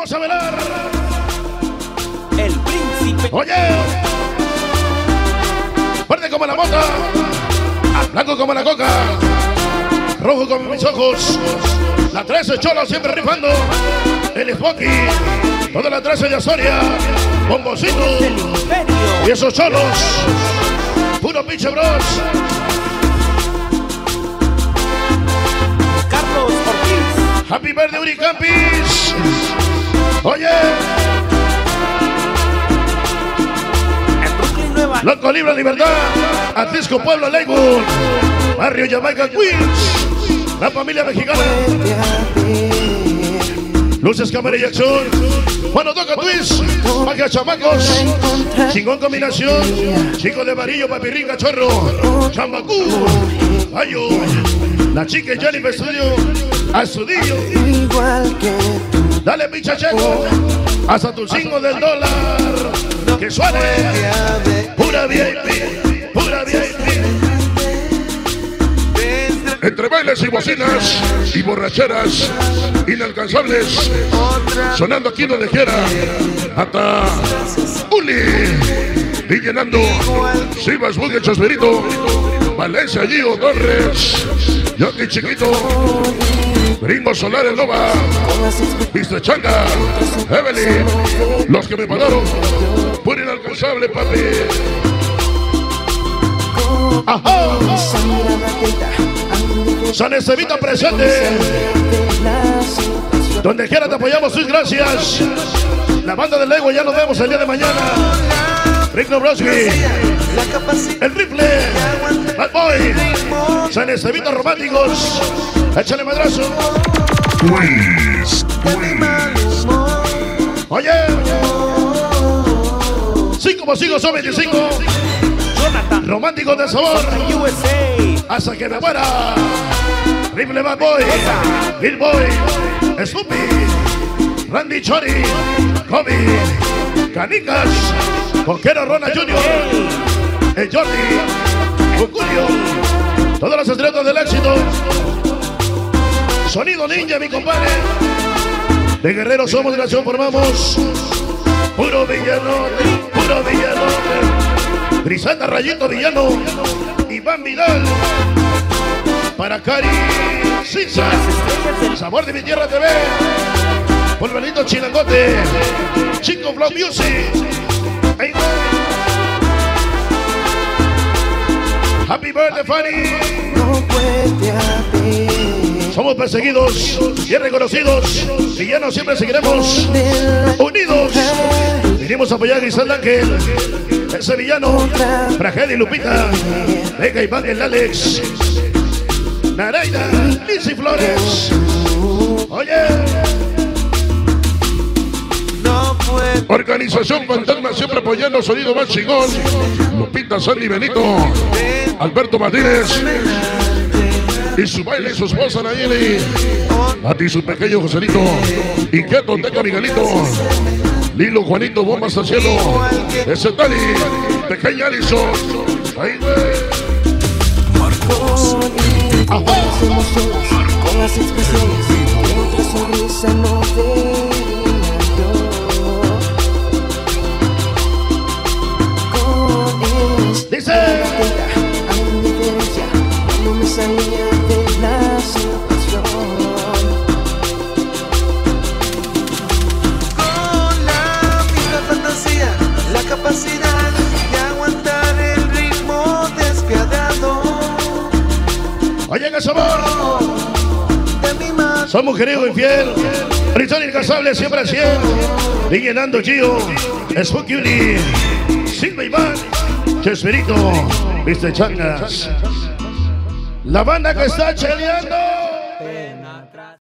Vamos a velar. El príncipe. Oye. Verde como la mota. Blanco como la coca. Rojo como mis ojos. La 13 Cholo siempre rifando. El Smokey. Toda la 13 de Azoria. Bombocito. Y esos cholos. Puro pinche bros. Carlos Ortiz. Happy Birthday Uricampis. Oye. En Brooklyn, Nueva York. Loco Libre Libertad. Atlisco Pueblo Lakewood. Barrio Jamaica Queens. La familia mexicana. Luces, cámara y acción. Bueno, toca twist. Magia chamacos. Chingón combinación. Chico de amarillo, papirrín, cachorro. Chambacú. Ayo. La chica Jennifer Studio. Azudillo. Dale, pincha checo. Hasta tu cinco del dólar. Que suene. Pura VIP. Pura VIP. Entre bailes y bocinas y borracheras inalcanzables, sonando aquí donde quiera, hasta Uli, y llenando Sivas, Bugue, Chasperito, Valencia, Gio, Torres, Yoki Chiquito, Gringo Solar, El Nova, Mr. Changa, Evelyn, los que me pagaron, puro inalcanzable, papi. Ajá. San Estevita presente. Donde quiera te apoyamos, sus gracias. La banda del Lego, ya nos vemos el día de mañana. Rick Nobroski, el rifle, Bad Boy, San Estevita Románticos. Échale madrazo. Oye, 5 más 5 son 25. Románticos de sabor. Hasta que me muera. Rifle Bad Boy, Bill Boy, Snoopy, Randy Chori, Kobe, Canicas, Coquero Rona Jr., el Jordi, Cucurio, todas las estrellas del éxito. Sonido Ninja, mi compadre. De Guerrero somos, de nación formamos. Puro villano, puro villano. Griselda Rayito Villano, Iván Vidal, para Cari Cinza, Sabor de mi Tierra TV, Polverito Chilangote, Chico Flow Music, Happy Birthday Fanny. Somos perseguidos, bien reconocidos, villanos siempre seguiremos unidos. Vinimos a apoyar a Griselda Ángel, ese villano, Fragel y Lupita, Vega Iván, el Alex, Naraida, Lizzy Flores. Oye. Organización Fantasma siempre apoyando sonido más chingón. Lupita, Sandy Benito, Alberto Martínez y su baile y su esposa Nayeli. A ti su pequeño Joselito. Inquieto, Teca Miguelito. Lilo, Juanito, Bomba hasta el cielo. Ese Tali, pequeña Alison. Ahí, güey. Marcos. Con las expresiones de otra sonrisa no veía yo. Con esta dice hay una diferencia cuando me salía de la situación. Con la misma fantasía, la capacidad de aguantar el ritmo despiadado. oye, que sabor. Son mujeriego infiel. Prisión incansable siempre al 100. Y llenando Gio, Spooky Uli, Silva Iván, Chespirito, Mr. Changas. La banda que está cheleando.